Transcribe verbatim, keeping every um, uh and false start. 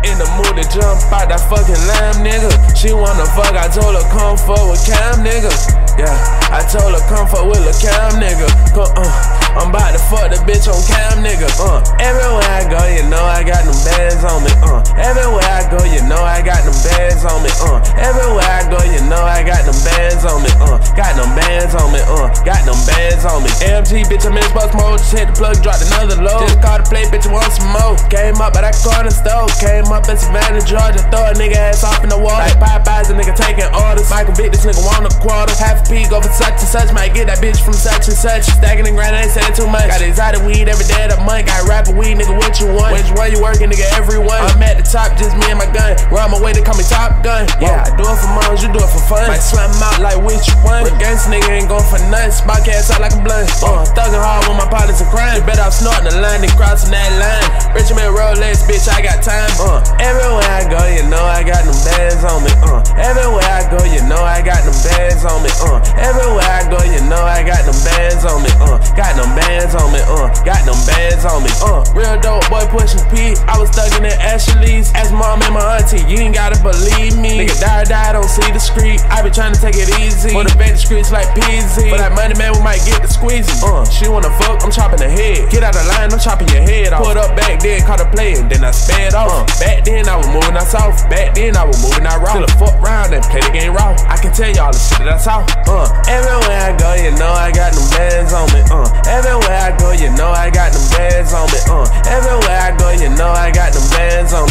In the mood to jump out that fucking lamb, nigga. She wanna fuck, I told her come fuck with Cam, nigga. Yeah, I told her come fuck with Lil' Cam, nigga. Come, uh, I'm about to fuck the bitch on Cam, nigga. Uh, everywhere I go, you know I got them bands on me. Uh, everywhere I go, you know I got them bands on me. Uh, everywhere I go, you know I got them bands on me. Uh, got them bands on me. Uh, got them bands on me. A M G, bitch, I'm in sports mode. Just hit the plug, dropped another load. Just called the play, bitch, want some more. Came up at that corner store. Came up in Savannah, Georgia. Throw a nigga ass off in the water. Like Popeyes, a nigga taking orders. Michael Vick, this nigga want a quarter. Half a P, go for such and such. Might get that bitch from such and such. Stacking and grinding, ain't saying too much. Got exotic weed every day of the month. Got rapper weed, nigga, what you want? Which one you working, nigga, everyone. I'm at the top, just me and my gun. Run my way, they call me Top Gun. Yeah, I do it for moms, you do it for fun. Might slam them out like which one. But gangsta nigga ain't going for nothing. Spot cats out like a blunt. Uh, thugging hard with my partners in crime. You better off snorting the line than crossing that line. Rich man Rolex, bitch, I got time. Uh, everywhere I go, you know I got them bands on me. Uh, everywhere I go, you know I got them bands on me. Uh, everywhere I go, you know I got them bands on me. Uh, got them bands on me. Uh, got them bands on me. Uh, real dope boy pushing P. I was thugging in Ashley's. Ask mom and my auntie, you ain't gotta believe me. Nigga die, die, don't see the street. I been trying to take it easy. Motivate the streets like P Z. For that money, man, we might get the squeezy. Uh, she wanna fuck, I'm chopping her head. Get out of line, I'm chopping your head off. Put up back then, caught a play, and then I sped off. Uh, back then, I was moving out soft. Back then, I was moving out raw. Still a fuck round and play the game raw. I can tell y'all the shit that I saw. Uh, everywhere I go, you know I got them bands on me. Uh, everywhere I go, you know I got them bands on me. Uh, everywhere I go, you know I got them bands on